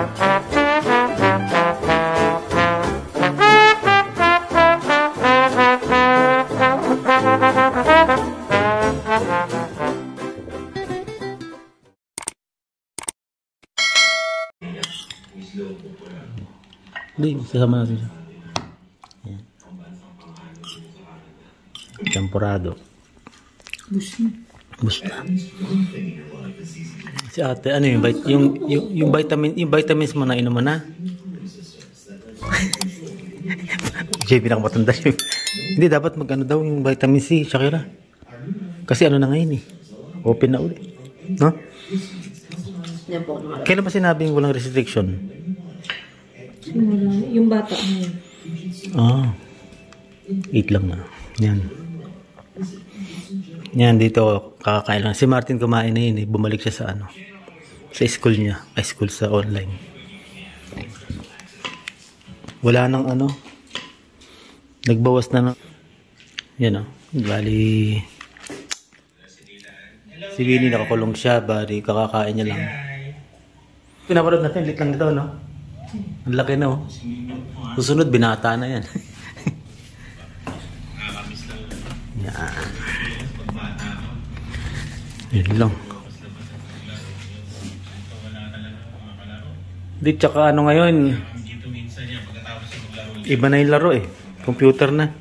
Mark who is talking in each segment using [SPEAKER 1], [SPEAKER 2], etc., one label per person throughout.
[SPEAKER 1] Hindi, sasama natin siya. Ayan. Champurado. Busta. Si ate, ano yung vitamins mo na inuman na? JB na matanda siya. Hindi, dapat magano daw yung vitamin C, Shakira. Kasi ano na ngayon eh. Open na ulit. No? Kailan ba sinabing walang restriction?
[SPEAKER 2] Yung bata ngayon.
[SPEAKER 1] Ah. 8 lang na. Yan. Yan, dito kakakain lang. Si Martin kumain na yun eh. Bumalik siya sa ano. Sa school niya. School sa online. Wala nang ano. Nagbawas na ng. Yan o. Bali. Si Winnie nakakulong siya. Bali kakakain niya lang. Pinapanood natin. Lit lang nito, no? Ang laki na, oh. Susunod, binata na yan. Yan. Yan lang. Di, tsaka ano ngayon, iba na yung laro eh. Computer na.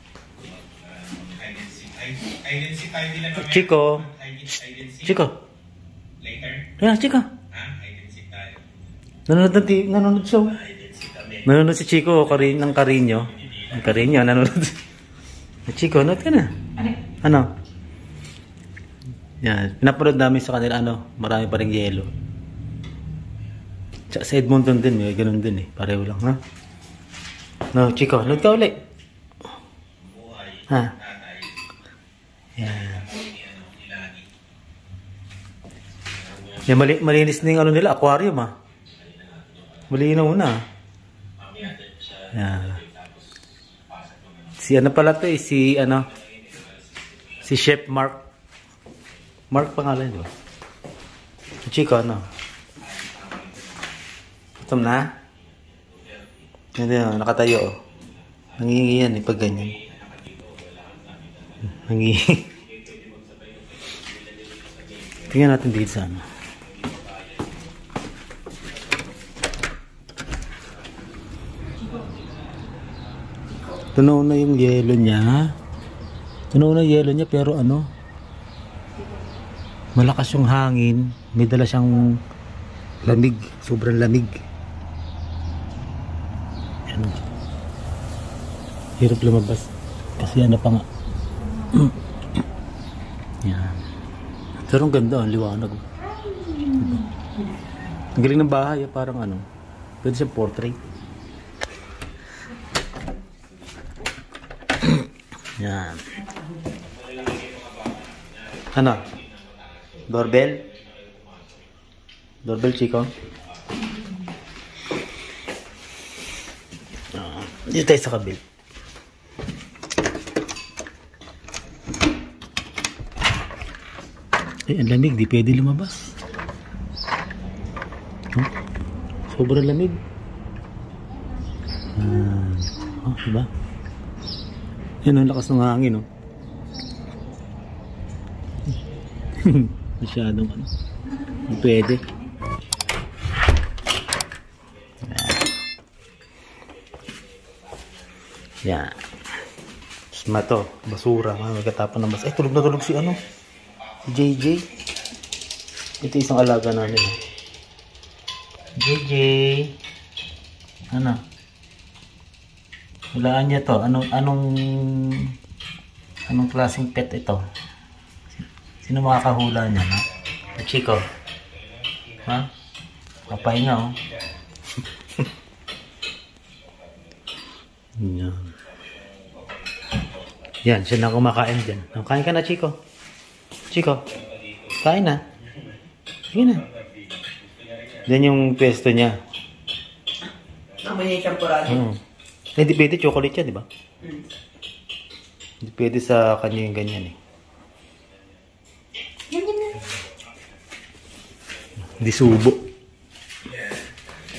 [SPEAKER 1] Chico. Chico. Yan, Chico. Nanonood siya. Nanonood si Chico ng Carino. Ang Carino, nanonood. Chico, nanonood ka na. Ano? Yan. Pinapanood namin sa kanila, ano, marami pa rin yelo. Sa Edmonton din, may ganun din eh. Pareho lang, ha? No, Chico, nanonood ka ulit. Ha? Yan. Yan, malinis na yung ano nila, aquarium, ha? Malinaw na. Yeah. Si ano pala to eh, si Chef Mark. Mark pangalan diba? Chico, ano? Gutom na? Hindi, nakatayo oh. Nangingi yan eh, pag ganyan. Nangingi. Tingnan natin dito sa ano. Tunaw na yung yelo niya. Tunaw na yung yelo niya pero ano, malakas yung hangin. May dala siyang lamig. Sobrang lamig. Yan. Hirap lumabas. Kasi ano pa nga. Yan. Pero ang ganda, ang liwanag. Ang galing ng bahay. Parang ano, pwede siyang portrait. Yan. Ano? Doorbell? Doorbell, Chico? Dito tayo sa kabil. Ang lamig. Di pwede lumabas. Sobrang lamig. Diba? Yan ang lakas ng hangin, no? Masyadong ano. Pwede. Yan. Sma to. Basura. Magkatapan ng basura. Ay, tulog na tulog si ano? Si JJ. Ito isang alaga namin, no? JJ. Ano? Hulaan niya to. Anong klaseng pet ito? Sino makakahula niya, ha? Chico. Ha? Papahinga, oh. Yan. Yan, siya na kumakain dyan. Kain ka na, Chico. Chico, kain na. Sige na. Yan yung pwesto niya.
[SPEAKER 2] Naman yung champurado.
[SPEAKER 1] Hindi pwede chocolate yan, di ba? Hindi pwede sa kanya yung ganyan eh. Hindi subo.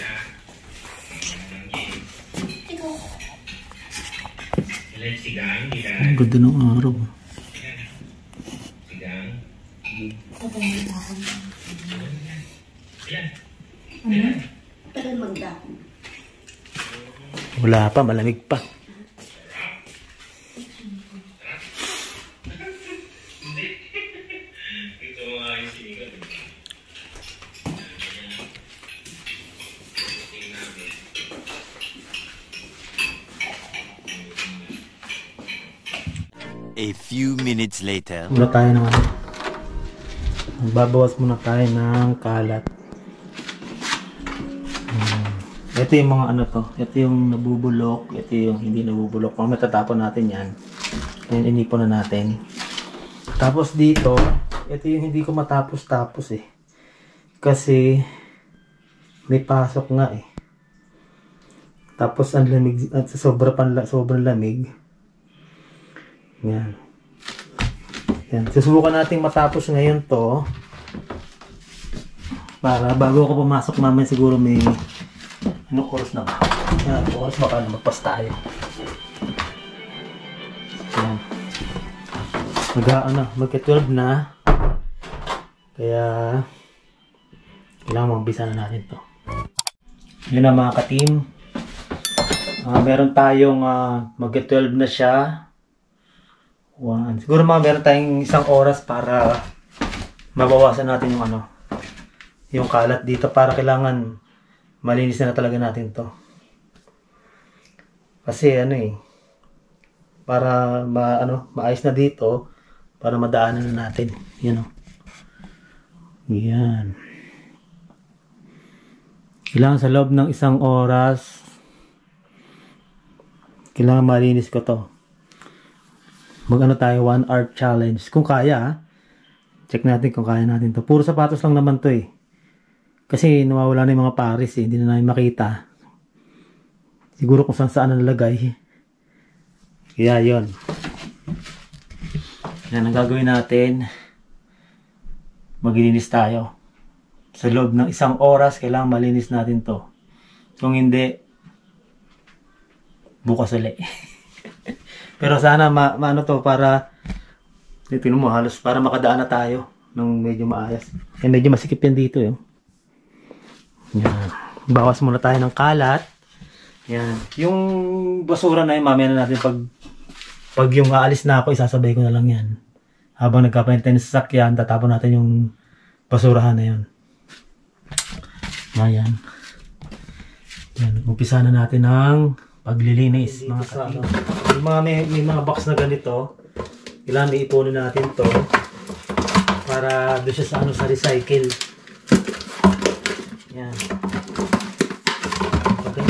[SPEAKER 1] Ang ganda ng araw.
[SPEAKER 3] Tagal magdahon.
[SPEAKER 1] Wala pa, malamig pa.
[SPEAKER 4] A few minutes later.
[SPEAKER 1] Muna tayo ng ano. Magbabawas muna tayo ng kalat. Ito yung mga ano to. Ito yung nabubulok. Ito yung hindi nabubulok. Kung matatapon natin yan. Yan, inipon na natin. Tapos dito, ito yung hindi ko matapos-tapos eh. Kasi may pasok nga eh. Tapos ang lamig, at sobrang lamig. Yan. Yan. Susubukan natin matapos ngayon to. Para bago ako pumasok namin siguro may anong oras na ba? Yan, oras baka na magpas tayo. Yan. Magka-12 na. Kaya kailangan magbisa na natin to. Yun na mga ka-team. Meron tayong magka-12 na siya. Siguro meron tayong 1 oras para mabawasan natin yung ano, yung kalat dito, para kailangan malinis na talaga natin to. Kasi ano eh, para maayos na dito, para madaanan na natin. Yan o. Yan. Kailangan sa loob ng 1 oras, kailangan malinis ko to. Mag-ano tayo, 1 hour challenge. Kung kaya, check natin kung kaya natin to. Puro sapatos lang naman to eh. Kasi nawawala na yung mga paris eh. Hindi na namin makita. Siguro kung saan nalagay. Kaya yun. Yan ang gagawin natin. Maglilinis tayo. Sa loob ng 1 oras, kailangan malinis natin to. Kung hindi, bukas ulit. Pero sana maano to, para tingnan mo, halos para makadaan na tayo ng medyo maayos. Eh medyo masikip yan dito eh. Yan. Bawas muna tayo ng kalat. Yan. Yung basura na yun, mamaya na natin pag yung aalis na ako, isasabay ko na lang yan. Habang nagkapalit tayo ng sasakyan, tatapon natin yung basurahan na yun. Ayan. Yan. Umpisa na natin ng paglilinis, mga ka-team. Yung mga may mga box na ganito, kailangan iipunin natin to para doon siya sa recycle. Yan. Okay.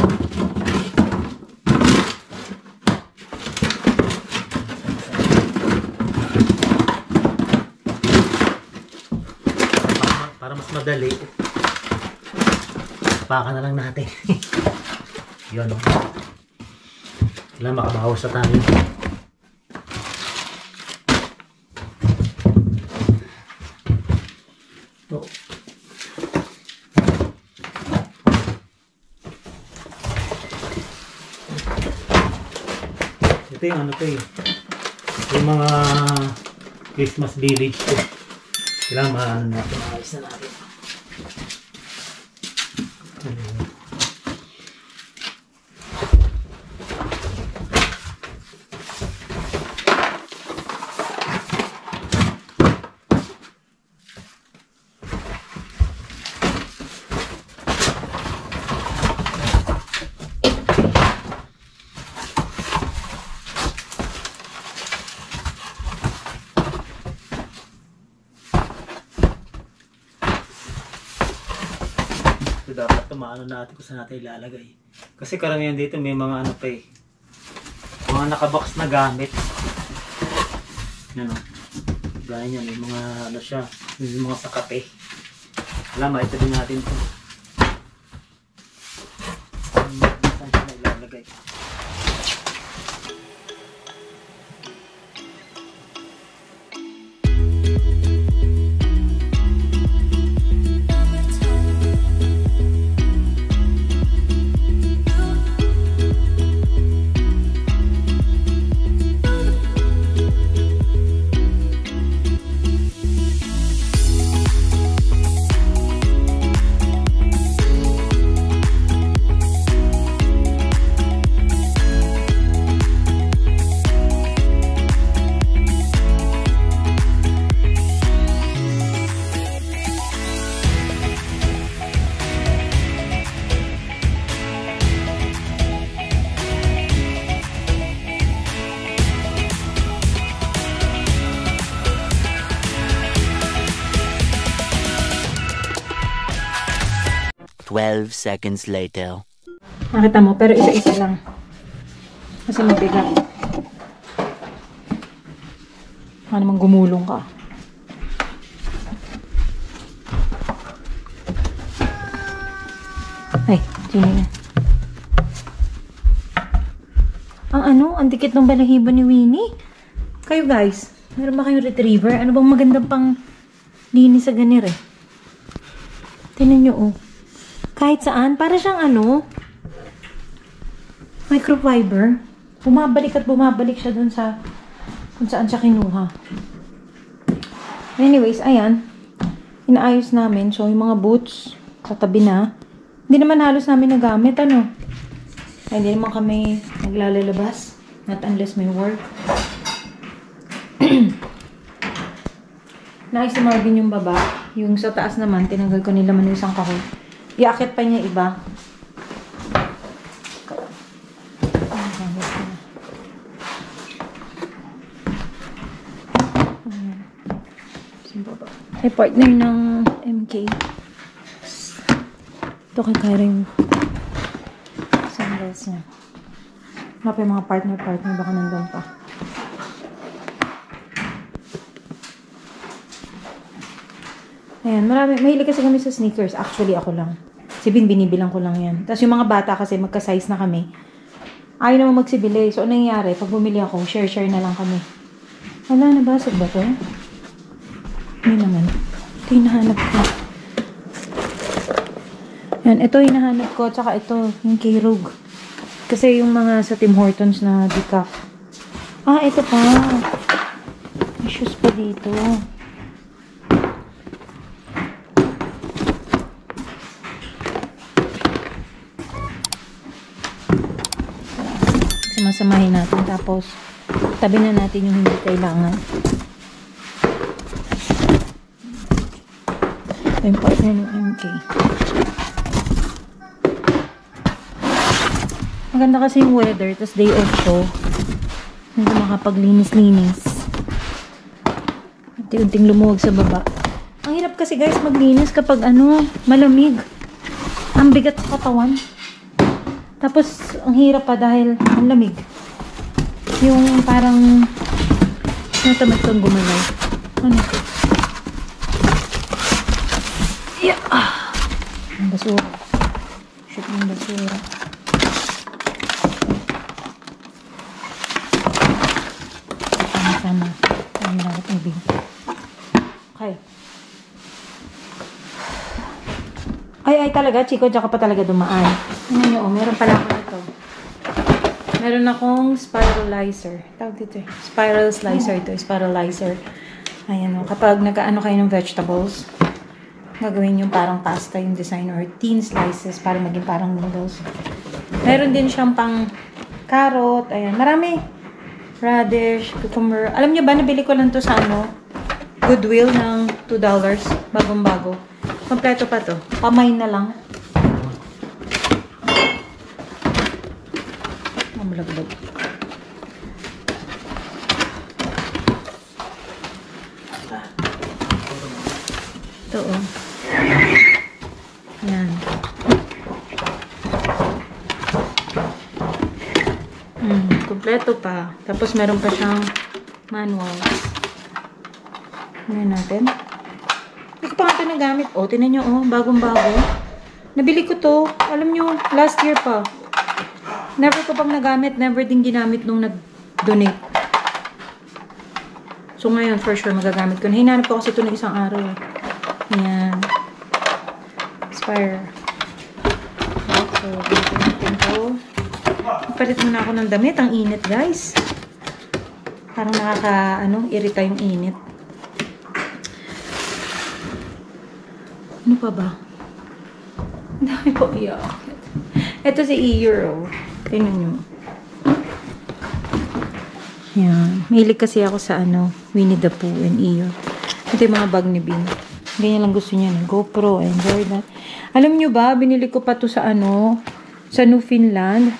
[SPEAKER 1] Para mas madali, baka na lang natin. Yun o. Kailangan makabawas na tayo. Oh. Ito yung ano to eh. Yung mga Christmas village to. Kailangan maayos na natin. Dapat tumaano natin kung saan natin ilalagay. Kasi karamihan dito may mga ano pa eh. Mga nakabox na gamit. Yan o. Gaya niya, may mga ano siya. May mga sa kape. Alam, ito din natin ito. Saan siya ilalagay?
[SPEAKER 4] 12 seconds later.
[SPEAKER 3] Nakita mo, pero isa-isa lang. Kasi mabigat. Baka naman gumulong ka. Ay, sino na? Ang dikit ng balahibo ni Winnie. Kayo guys, meron ba kayong retriever? Ano bang magandang pang linis sa ganir eh? Tingnan nyo oh. Kahit saan, para siyang microfiber. Bumabalik at bumabalik siya dun sa kung saan siya kinuha. Anyways, ayan. Inaayos namin. So, yung mga boots, katabi na. Hindi naman halos namin nagamit, Ay, hindi naman kami naglalabas. Not unless may work. Naayos na Marvin yung baba. Yung sa taas naman, tinanggal ko nila man yung isang kahon. Iakit pa niya iba. Ay, partner ng MK. Ito kay Kyra yung sandals niya. Wala pa yung mga partner. Baka nandun pa. Ayan, mahilig kasi kami sa sneakers. Actually, ako lang. Si Bin, binibilang ko lang yan. Tapos yung mga bata kasi magka-size na kami. Ayaw naman magsibili. So, ano nangyayari? Pag bumili ako, share na lang kami. Wala, nabasag ba to? Hindi naman. Ito yung hinahanap ko. Yan, ito yung hinahanap ko. Tsaka ito, yung K-Rug. Kasi yung mga sa Tim Hortons na decaf. Ito pa. May shoes pa dito. Masamahin natin. Tapos, tabi na natin yung hindi kailangan. Ito yung partner ng MK. Maganda kasi yung weather. Tapos day off ko. Hindi makapaglinis-linis. Unti-unting lumuwag sa baba. Ang hirap kasi guys maglinis kapag malamig. Ang bigat sa katawan. Tapos, ang hirap pa dahil ang lamig. Yung parang natamad kang gumalaw. Ano ito? Yeah. Ang basura. Shoot ng basura. Sama-sama. Ang dapat ang big. Okay. Ay talaga, Chico, diyan ka pa talaga dumaan. Ano nyo, meron pala ako ito. Meron akong spiralizer. Tawag dito eh. Spiral slicer ito. Spiralizer. Ayan o. Kapag nag-ano kayo ng vegetables, gagawin yung parang pasta yung design or thin slices para maging parang noodles. Meron din siyang pang carrot. Ayan. Marami. Radish, cucumber. Alam nyo ba, nabili ko lang to sa Goodwill ng $2. Bagong-bago. Kompleto pa to. Pamay na lang. Mamulagbag. Ito oh. Yan. Kompleto pa. Tapos meron pa siyang manual. Ano natin? Hindi ko pa nga ito nagamit. O, tinan nyo, oh, bagong-bago. Nabili ko to. Alam nyo, last year pa. Never ko pang nagamit. Never din ginamit nung nag-donate. So, ngayon, for sure, magagamit ko. Hinanap ko kasi ito ng isang araw. Ayan. Spire. So, ganito natin to. Palit muna ako ng damit. Ang init, guys. Parang irita yung init. Ano pa ba? Ang dami po iyak. Ito si Euro. Tingnan nyo. Yan. Mahilig kasi ako sa Winnie the Pooh and Eeyore. Ito yung mga bag ni Bin. Ganyan lang gusto niya. GoPro and Jordan. Alam nyo ba, binili ko pa to sa sa Newfoundland.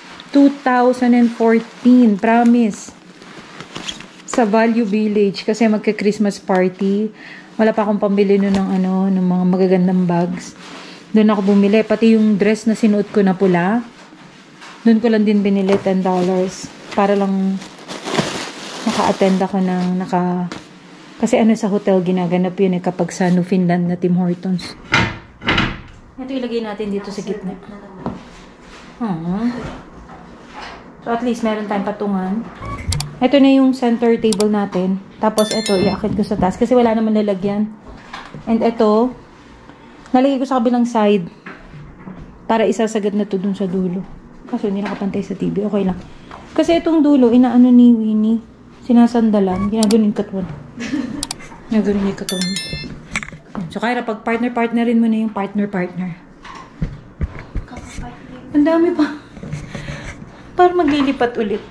[SPEAKER 3] 2014. Promise. Sa Value Village. Kasi magka-Christmas party. Wala pa akong pambili nun ng mga magagandang bags. Doon ako bumili. Pati yung dress na sinuot ko na pula, doon ko lang din binili $10. Para lang naka-attend ako ng kasi ano sa hotel ginaganap yun kapag sa New Finland na Tim Hortons. Ito ilagay natin dito sa gitna. So at least meron tayong patungan. Ito na yung center table natin. Tapos ito iakit ko sa taas kasi wala naman lalagyan. And ito nalagay ko sa kabilang side para isasagad na to dun sa dulo. Kaso hindi nakapantay sa TV. Okay lang. Kasi itong dulo inaano ni Winnie, sinasandalan. Ginaganon katawan. Ginaganon yung katawan. So, Kyra, pag partner-partnerin mo na yung partner-partner. Ang dami pa. Para maglilipat ulit.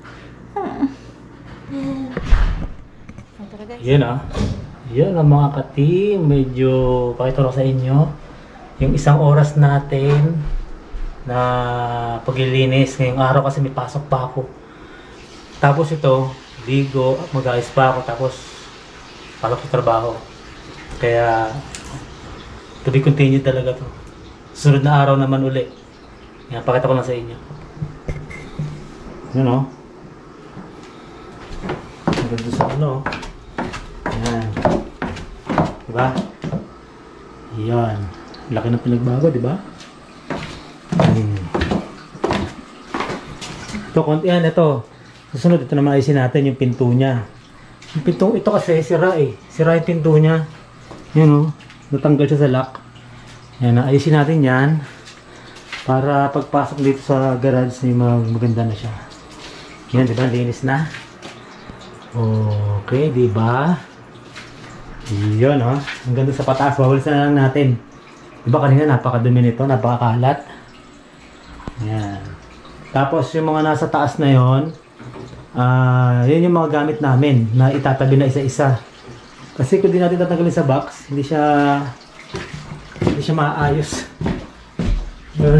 [SPEAKER 1] Yan Yan ang mga ka-team. Medyo pakita ko sa inyo. Yung isang oras natin na paglilinis. Ngayong araw kasi may pasok pa ako. Tapos ito, ligo, mag-ayos pa ako. Tapos, pasok sa trabaho. Kaya, to be continued talaga to. Sunod na araw naman uli. Yan, pakita ko lang sa inyo. Yan o. Maganda sa ano. Yan. Diba? Yan. Laki ng pinagbago, diba? Ito, yan, ito. Susunod, ito na maayusin natin yung pinto niya. Yung pinto, ito kasi sira eh. Sira yung pinto niya. Yan o. Natanggal siya sa lock. Yan, ayusin natin yan. Para pagpasok dito sa garage, maganda na siya. Yan, diba? Linis na. Okay, diba? Yun, oh. Ang ganda sa pataas. Wawalisan na lang natin. Diba kanina napakadumi nito, napakakalat. Yan. Tapos yung mga nasa taas na yon, yun yung mga gamit namin na itatabi na isa-isa. Kasi kung di natin tatanggalin sa box, hindi siya maayos. Yun.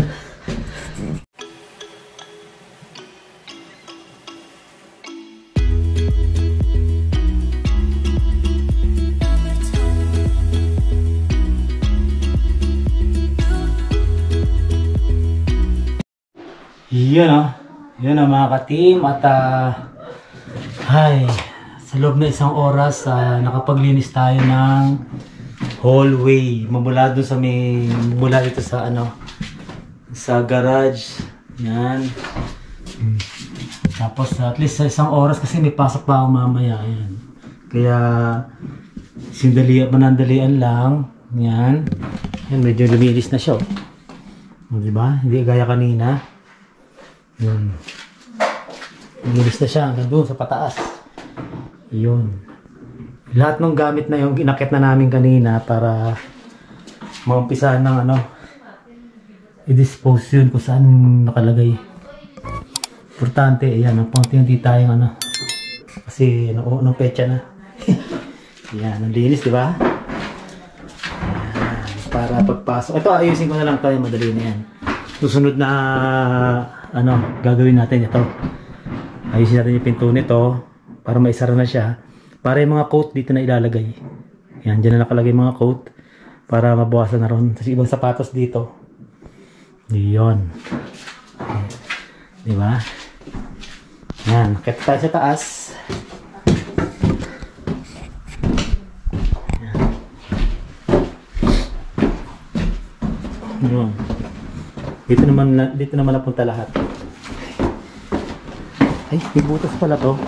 [SPEAKER 1] Yan o. Yan ang mga ka-team. At sa loob na isang oras, nakapaglinis tayo ng hallway. Mula dito sa sa garage. Yan. Tapos at least sa isang oras kasi may pasok pa ako mamaya. Yan. Kaya manandalian lang. Yan. Yan, medyo lumilis na siya. Diba? Hindi gaya kanina. Yun. Lumilis na siya hanggang doon sa pataas. Yun. Lahat ng gamit na yung inakit na namin kanina para maumpisahan ng i-dispose yun kung saan nakalagay. Importante, ayan, ang paunti-unti tayong kasi unang pecha na. Ayan, ang linis, di ba? Ayan, para pagpasok. Ito, ayusin ko na lang tayo, madali na yan. Susunod na gagawin natin ito. Ayusin natin yung pinto nito para maisara na siya. Para yung mga coat dito na ilalagay. Yan, dyan na nakalagay mga coat para mabawasan na ron. Kasi ibang sapatos dito. Yun. Diba? Yan, nakita tayo sa taas. Yan. Dito naman napunta lahat. Ay, may butas pala to.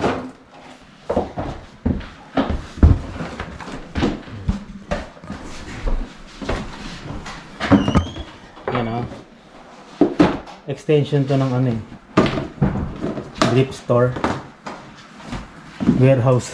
[SPEAKER 1] Yan o. Extension to ng grip store. Warehouse.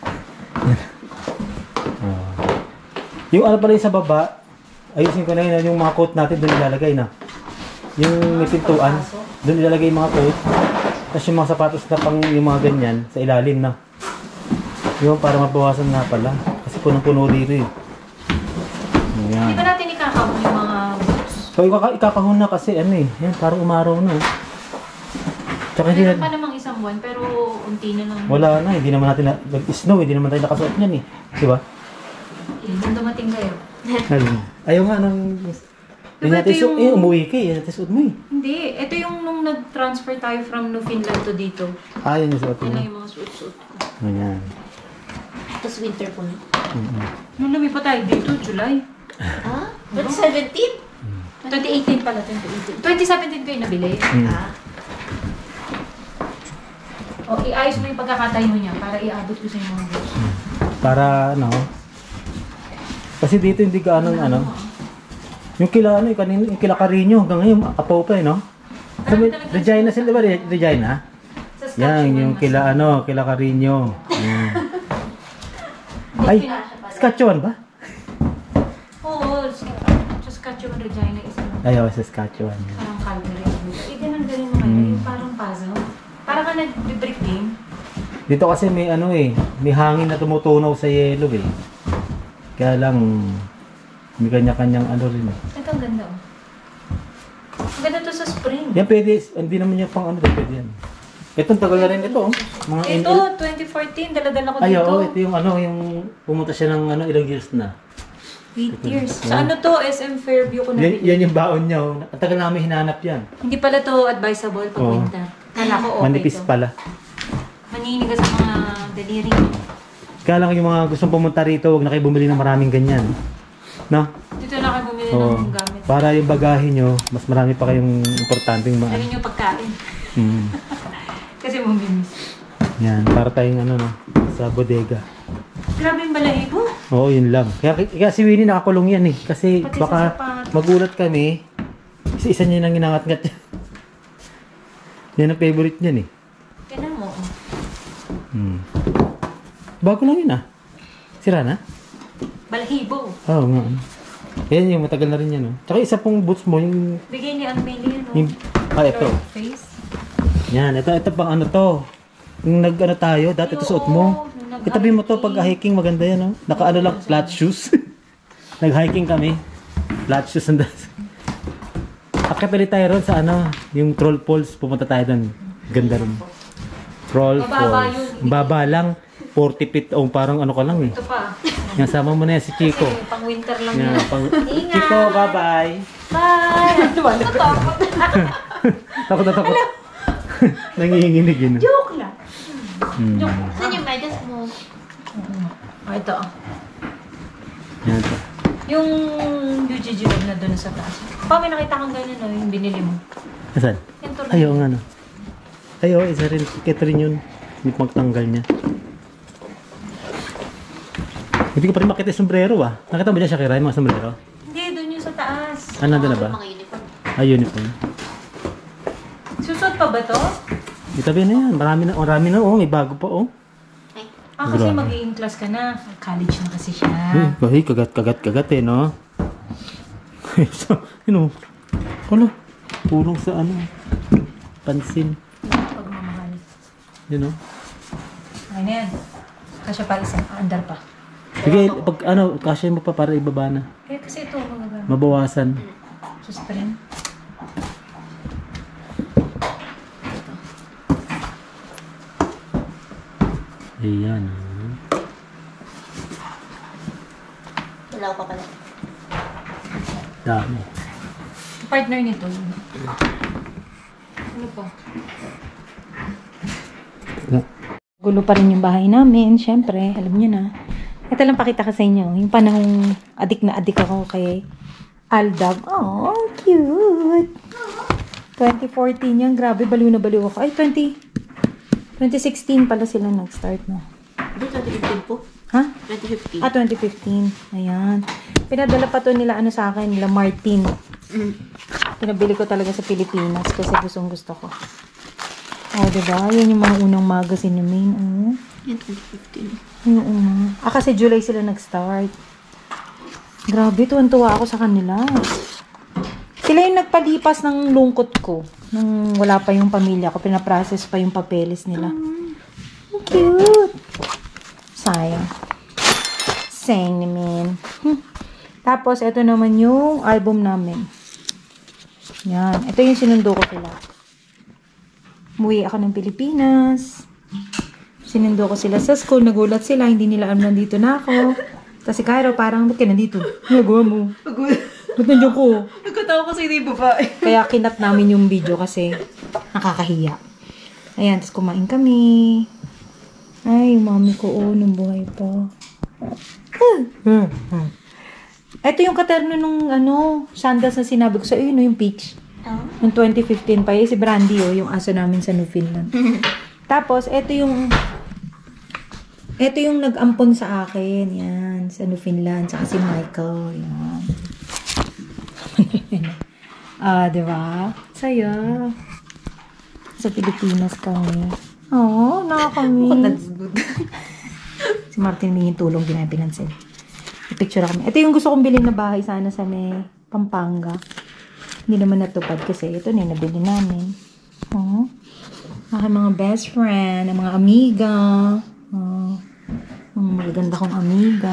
[SPEAKER 1] Yung pala yung sa baba, ayusin ko na yun, yung mga coat natin doon ilalagay na. Yung may pintuan, doon ilalagay yung mga coat. Tapos yung mga sapatos na pang yung mga ganyan sa ilalim na. Yung para mabawasan na pala. Kasi punong-puno dito eh. Ayan.
[SPEAKER 3] Hindi ba natin ikakahon yung mga boots?
[SPEAKER 1] So ikakahon na kasi yan, parang umaraw na. Tsaka hindi
[SPEAKER 3] Meron pa namang isang buwan pero unti na lang.
[SPEAKER 1] Wala na, hindi naman natin nag-snow, hindi naman tayo nakasuot niyan eh. Diba?
[SPEAKER 3] Nung dumating kayo.
[SPEAKER 1] Ayaw nga nung
[SPEAKER 3] Diba ito yung...
[SPEAKER 1] umuwi ka eh. Ito suot mo eh.
[SPEAKER 3] Hindi. Ito yung nung nag-transfer tayo from New Finland to dito.
[SPEAKER 1] Yan yung suot
[SPEAKER 3] Yan
[SPEAKER 1] mo.
[SPEAKER 3] lang yung mga suot-suot ko.
[SPEAKER 1] Ayan.
[SPEAKER 2] Tapos winter po na.
[SPEAKER 3] Nung lumipat tayo dito, July.
[SPEAKER 2] Ah? 2017?
[SPEAKER 3] 2018 pala, 2018. 2017 ko yung nabili.
[SPEAKER 2] Ah.
[SPEAKER 3] O, iayos mo yung pagkakatayo niya para iabot ko sa yung mga boots.
[SPEAKER 1] Para ano. Kasi dito hindi ka ano. Yung kila ano, yung kila Carino hanggang ngayon apaw pa eh, no? Regina sila ba? Regina?
[SPEAKER 3] Sa Saskatchewan.
[SPEAKER 1] Yan, yung kila ano, kila Carino. Yan. Ay, Saskatchewan ba?
[SPEAKER 3] Oo, Saskatchewan, Regina isa.
[SPEAKER 1] Ayaw, Saskatchewan.
[SPEAKER 3] Parang Calgary. Ganun mo ngayon, yung parang puzzle. Parang ka nag-brick game.
[SPEAKER 1] Dito kasi may ano eh, may hangin na tumutunaw sa yelo eh. Kaya lang, may kanya-kanyang ano rin eh.
[SPEAKER 3] Ito ang ganda oh. Ang ganda to sa spring.
[SPEAKER 1] Yan pwede, hindi naman yung pang ano, pwede yan. Itong tagal na rin ito oh. Mga
[SPEAKER 3] Ito, 2014, dala-dala ko
[SPEAKER 1] Ay,
[SPEAKER 3] dito.
[SPEAKER 1] oo, ito yung ano, yung pumunta siya ng ano, ilang years na.
[SPEAKER 3] 8 years. Sa ano to, SM Fairview ko nabili.
[SPEAKER 1] Yan yung baon niya oh. Ang tagal namin hinanap yan.
[SPEAKER 3] Hindi pala to advisable pag
[SPEAKER 1] Oo.
[SPEAKER 3] winter. Kala ko okay
[SPEAKER 1] Manipis
[SPEAKER 3] to.
[SPEAKER 1] pala.
[SPEAKER 3] Maninigas sa mga daliri.
[SPEAKER 1] Kaya lang yung mga gustong pumunta rito, huwag na kayo bumili ng maraming ganyan. No?
[SPEAKER 3] Dito na kayo bumili
[SPEAKER 1] Oo.
[SPEAKER 3] ng gamit.
[SPEAKER 1] Para yung bagahe nyo, mas marami pa kayong importanteng mga...
[SPEAKER 3] Sabi nyo pagkain.
[SPEAKER 1] Mm.
[SPEAKER 3] Kasi maminis.
[SPEAKER 1] Yan, para tayong ano no, sa bodega.
[SPEAKER 3] Grabe yung balahibo.
[SPEAKER 1] Oo, yun lang. Kaya si Winnie nakakulong yan eh. Kasi
[SPEAKER 3] Pati
[SPEAKER 1] baka
[SPEAKER 3] sa sapatos.
[SPEAKER 1] magulat kami, isa niya nang inangat-ngat yan. Yan ang favorite niyan eh.
[SPEAKER 3] Tignan mo.
[SPEAKER 1] Bago lang yun ah. Sira na?
[SPEAKER 3] Balahibo.
[SPEAKER 1] Oo nga. Yan yung matagal na rin yan. Oh. Tsaka isa pong boots mo, yung...
[SPEAKER 3] Bigay ni Amelia, no?
[SPEAKER 1] ito.
[SPEAKER 3] North Face.
[SPEAKER 1] Yan, ito pang ano to. Yung nag-ano tayo, dati ito suot mo. Itabi mo to pag hiking, maganda yan. Oh. Naka ano lang, flat shoes. Nag-hiking kami. Flat shoes and that. Akit ulit tayo ron sa ano, yung Troll Falls. Pumunta tayo doon. Ganda rin. Troll
[SPEAKER 3] Mababa
[SPEAKER 1] Falls.
[SPEAKER 3] yun.
[SPEAKER 1] Baba lang. 40 feet. Oh, parang ano ka lang eh.
[SPEAKER 3] Ito pa.
[SPEAKER 1] Yan, sama mo na yan si Chico.
[SPEAKER 3] Kasi pang winter lang
[SPEAKER 1] Yan,
[SPEAKER 3] yan.
[SPEAKER 1] pang...
[SPEAKER 3] Ingat!
[SPEAKER 1] Chico, bye-bye.
[SPEAKER 3] Bye! Natakot.
[SPEAKER 1] Takot na takot. Nanginginig yun.
[SPEAKER 3] Joke lang.
[SPEAKER 1] Hmm.
[SPEAKER 2] Saan yung medyas mo?
[SPEAKER 3] Ito.
[SPEAKER 1] Yan to.
[SPEAKER 3] Yung UGG lab na doon sa taas. Pa, may nakita kang ganyan, no? Yung binili mo.
[SPEAKER 1] Asan?
[SPEAKER 3] Yung turno.
[SPEAKER 1] Ayaw nga no. Ayaw, isa rin. Kit rin yun. Yung pagtanggal niya. Hindi ko pa rin makita yung sombrero ah. Nakita mo dyan siya kira yung mga sombrero?
[SPEAKER 3] Hindi, doon yung sa taas.
[SPEAKER 1] Ano na ba?
[SPEAKER 2] Mga uniform.
[SPEAKER 1] Uniform.
[SPEAKER 3] Susot pa ba to?
[SPEAKER 1] Itabi na yan. Marami na. Oh, may bago pa oh.
[SPEAKER 2] Ay,
[SPEAKER 3] Kasi
[SPEAKER 1] Grabe.
[SPEAKER 3] mag-i-in class ka na. College na kasi siya.
[SPEAKER 1] Hey, kagat eh, no? So, yun oh. Wala. Pulong sa ano. Pansin.
[SPEAKER 3] Pagmamahal.
[SPEAKER 1] Yun oh.
[SPEAKER 3] Ay na yan. Kasya pa isa. Andar pa.
[SPEAKER 1] Sige, pag ano, kasya mo pa para ibaba na.
[SPEAKER 3] Kaya kasi ito, mga
[SPEAKER 1] Mabawasan.
[SPEAKER 3] sa spring.
[SPEAKER 1] Ayan.
[SPEAKER 2] wala ko pa pala.
[SPEAKER 1] Dami.
[SPEAKER 3] Partner nito. Ano pa? Gulo pa rin yung bahay namin, syempre. Alam nyo na. Ito lang pakita ko sa inyo. Yung panahong adik na adik ako kay Aldab. Oh, cute! 2014 yan. Grabe, baliw na baliw ako. Ay, 2016 pala sila nag-start, no?
[SPEAKER 2] Hindi, 2015 po.
[SPEAKER 3] Ha?
[SPEAKER 2] 2015.
[SPEAKER 3] 2015. Ayan. Pinadala pa to nila ano sa akin, nila Martin. Pinabili ko talaga sa Pilipinas kasi gustong gusto ko. Oh, diba? Yan yung mga unang magazine ni Maine. Oh.
[SPEAKER 2] Yan, 2015.
[SPEAKER 3] Oo nga. Kasi July sila nag-start. Grabe, tuwan-tuwa ako sa kanila. Sila yung nagpalipas ng lungkot ko. Nung wala pa yung pamilya ko, pinaprocess pa yung papeles nila. Ang cute! Sayang. Sayang naman. Tapos, ito naman yung album namin. Yan. Ito yung sinundo ko sila. Umuwi ako ng Pilipinas. Sinundo ko sila sa school. Nagulat sila. Hindi nila alam nandito na ako. Tapos si Cairo parang, ba't ka nandito? Nagawa mo. Ba't nandiyan ko?
[SPEAKER 2] Nagkatawa ko sa hindi babae.
[SPEAKER 3] Kaya kinat namin yung video kasi nakakahiya. Ayan, tapos kumain kami. Ay, yung mami ko, nung buhay pa. Ito yung katerno nung, sandals na sinabi ko sa iyo, yung peach. Noong 2015 pa, si Brandy, yung aso namin sa New Finland. Tapos, ito yung nag-ampon sa akin. Yan, sa New Finland. Saka si Michael. Yan. Diba? Saya. Sa Pilipinas kami. Oo, nakakamiss. Si Martin may tulong, di namin pinansin. I-picture kami. Ito yung gusto kong bilhin na bahay sana sa may Pampanga. Hindi naman natupad kasi ito na yung nabili namin. Aking mga best friend, ang mga amiga. Ang magaganda kong amiga.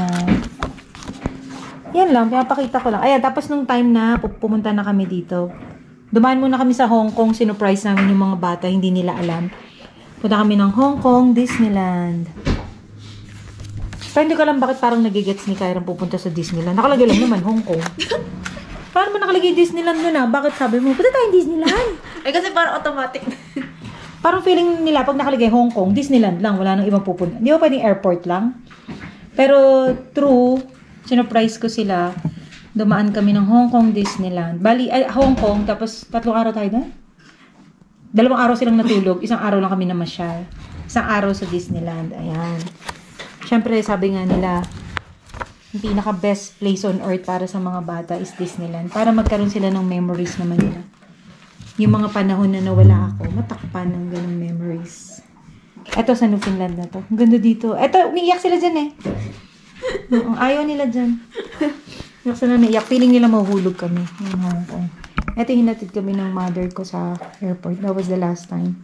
[SPEAKER 3] Yan lang, pinapakita ko lang. Ayan, tapos nung time na pumunta na kami dito, dumaan muna kami sa Hong Kong, sinurprise namin yung mga bata, hindi nila alam. Punta kami ng Hong Kong, Disneyland. Pero hindi ko alam bakit parang nagigets ni Kyra pupunta sa Disneyland. Nakalagay lang naman, Hong Kong. Paano man nakalagay Disneyland nun Bakit sabi mo, punta tayong Disneyland?
[SPEAKER 2] Ay, kasi parang automatic.
[SPEAKER 3] Parang feeling nila, pag nakalagay Hong Kong, Disneyland lang, wala nang ibang pupunta. Hindi ba pwedeng airport lang? Pero true, sinurprise ko sila. Dumaan kami ng Hong Kong, Disneyland. Bali, Hong Kong, tapos 3 araw tayo doon? 2 araw silang natulog, 1 araw lang kami namasyal. 1 araw sa Disneyland, ayan. Siyempre, sabi nga nila, yung pinaka-best place on earth para sa mga bata is Disneyland. Para magkaroon sila ng memories naman nila. Yung mga panahon na nawala ako, matakpan ng ganung memories. Eto sa New Finland na to. Ang ganda dito. Eto, umiiyak sila dyan eh. Ayaw nila dyan. Iyak sila na iyak. Feeling nila mahuhulog kami. Yung Hong Kong. Eto, hinatid kami ng mother ko sa airport. That was the last time.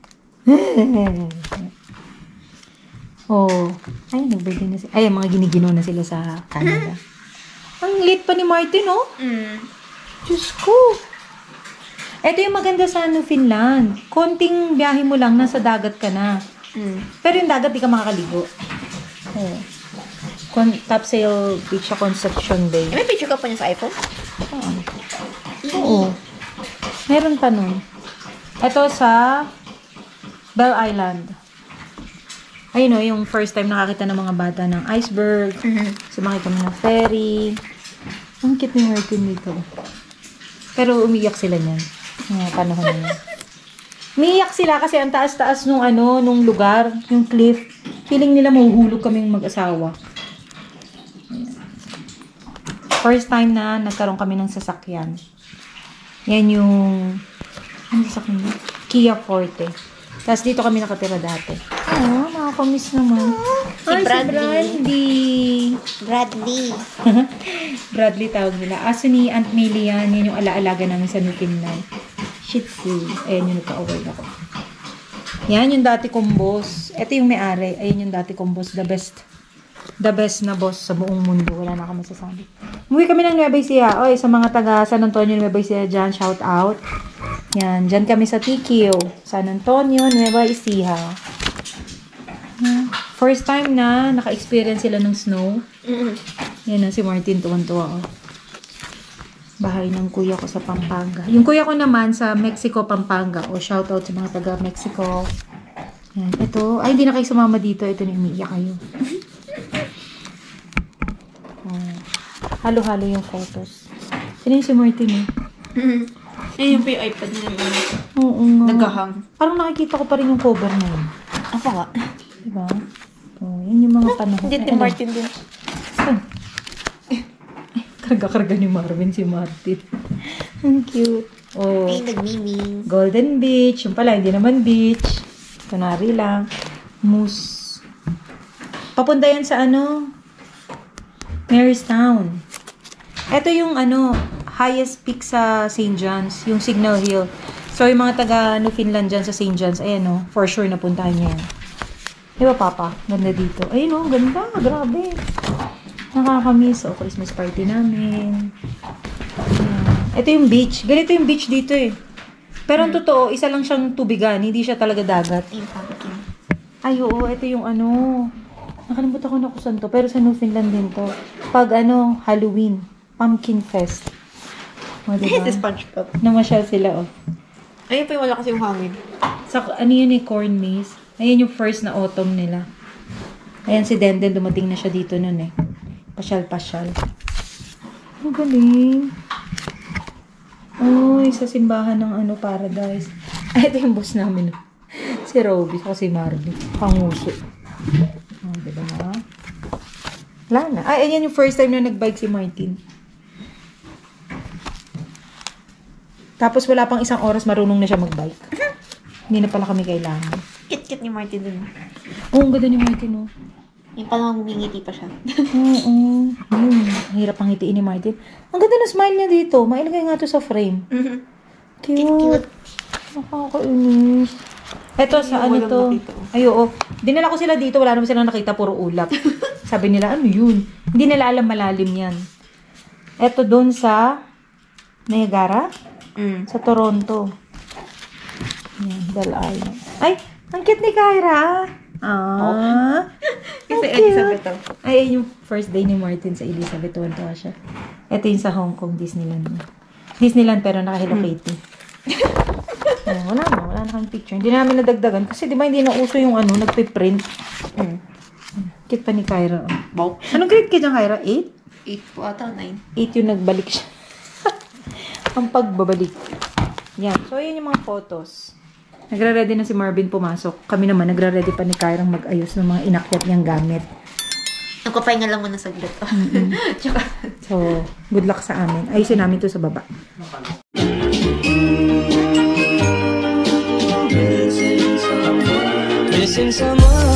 [SPEAKER 3] Ay, nag-birthday na sila. Ay, mga giniginaw na sila sa Canada. Ang late pa ni Martin, Diyos ko. Ito yung maganda sa Finland. Konting biyahe mo lang, nasa dagat ka na. Pero yung dagat, di ka makakaligo. Topsail Beach sa Conception Bay.
[SPEAKER 2] May picture ka pa niya sa iPhone?
[SPEAKER 3] Oo. Meron pa nun. Ito sa Bell Island. Ayun yung first time nakakita ng mga bata ng iceberg. Sumakay kami ng ferry. Ang cute ni Martin dito. Pero umiyak sila niyan. Mga panahon na yun. Umiyak sila kasi ang taas-taas nung lugar, yung cliff. Feeling nila mahuhulog kaming mag-asawa. First time na nagkaroon kami ng sasakyan. Yan yung ano sasakyan? Kia Forte. Tapos dito kami nakatira dati. Nakakamiss naman.
[SPEAKER 2] Si Bradley.
[SPEAKER 3] Bradley. Bradley tawag nila. Aso ni Aunt Millie yan. Yan yung alaalaga namin sa New Finland. Shih Tzu. Ayan yung nagka-award ako. Yan yung dati kong boss. Ito yung may-ari. Ayan yung dati kong boss. The best na boss sa buong mundo. Wala na ako masasabi. Umuwi kami ng Nueva Ecija. Oy, sa mga taga San Antonio, Nueva Ecija dyan, shout out. Yan, dyan kami sa TQ. San Antonio, Nueva Ecija. First time na naka-experience sila ng snow. Yan na, si Martin tuwan-tuwa. Bahay ng kuya ko sa Pampanga. Yung kuya ko naman sa Mexico, Pampanga. Shout out sa mga taga Mexico. Yan, ito. Ay, hindi na kayo sumama dito. Ito na, umiiyak kayo. Halo-halo yung photos. Sino yung si Martin
[SPEAKER 2] Ayun pa yung iPad niya naman.
[SPEAKER 3] Oo nga.
[SPEAKER 2] Nagahang.
[SPEAKER 3] Parang nakikita ko pa rin yung cover na yun.
[SPEAKER 2] Ako nga.
[SPEAKER 3] Diba? Yan yung mga panahon.
[SPEAKER 2] Hindi, si Martin din.
[SPEAKER 3] Karga-karga ni Marvin si Martin. Ang cute.
[SPEAKER 2] Ay, nagmiming.
[SPEAKER 3] Golden Beach. Yung pala, hindi naman beach. Kunwari lang. Moose. Papunta yan sa Marystown. Ito yung highest peak sa St. John's, yung Signal Hill. So, yung mga taga New Finland dyan sa St. John's, ayan for sure napuntahan niya yan. Di ba, Papa? Ganda dito. Ayun ganda. Grabe. Nakakamiss. Christmas party namin. Ayan. Ito yung beach. Ganito yung beach dito eh. Pero ang totoo, isa lang siyang tubigan. Hindi siya talaga dagat.
[SPEAKER 2] Yung pumpkin.
[SPEAKER 3] Ay, oo. Ito yung nakalimutan ko na kung saan to. Pero sa New Finland din to. Pag Halloween. Pumpkin Fest. O, diba?
[SPEAKER 2] Ito SpongeBob.
[SPEAKER 3] Namasyal sila, oh.
[SPEAKER 2] Ayun pa yung wala kasi yung hangin.
[SPEAKER 3] Sa, ano yun eh, corn maze. Ayan yung first na autumn nila. Ayan si Denden, dumating na siya dito nun eh. Pasyal-pasyal. Ang galing. Uy, sa simbahan ng ano, Paradise. Ay, ito yung boss namin. Si Robby, ako si Marvin. Panguso. Oh, diba na? Wala na. Ay, ayan yung first time na nagbike si Martin. Tapos wala pang isang oras marunong na siya magbike. Hindi na pala kami kailangan.
[SPEAKER 2] Kit-kit ni Martin dun.
[SPEAKER 3] Oo, ang ganda ni Martin, oh.
[SPEAKER 2] Yung parang humingiti pa siya.
[SPEAKER 3] Oo. Hirap ang hitiin ni Martin. Ang ganda ng smile niya dito. Mailagay nga to sa frame. Cute. Nakakainis. Eto, sa ano
[SPEAKER 2] walang
[SPEAKER 3] to?
[SPEAKER 2] makita.
[SPEAKER 3] Ay, oo. Dinala ko sila dito. Wala naman silang nakita. Puro ulap. Sabi nila, ano yun? Hindi nila alam malalim yan. Eto, doon sa Niagara? Sa Toronto. Yan, Bell Island. Ay, ang cute ni Kyra.
[SPEAKER 2] Kasi
[SPEAKER 3] ang
[SPEAKER 2] Elizabeth
[SPEAKER 3] cute. Ay, yung first day ni Martin sa Elizabeth. Tuwan-tuwa siya. Ito yung sa Hong Kong, Disneyland. Disneyland pero naka-Hello Kitty. Wala na kang picture. Hindi namin nadagdagan. Kasi di ba hindi na uso yung ano, nagpiprint. Cute pa ni Kyra. Oh.
[SPEAKER 2] Wow.
[SPEAKER 3] Anong grade ka dyan, Kyra? 8?
[SPEAKER 2] 8 po ata, 9.
[SPEAKER 3] 8 yung nagbalik siya. Ang pagbabalik. Yan. So, yun yung mga photos. Nagre-ready na si Marvin pumasok. Kami naman, nagre-ready pa ni Kyra mag-ayos ng mga inakyat niyang gamit.
[SPEAKER 2] Nagpapahinga lang muna saglit. Tsaka,
[SPEAKER 3] So, good luck sa amin. Ayusin namin to sa baba.
[SPEAKER 5] Missing someone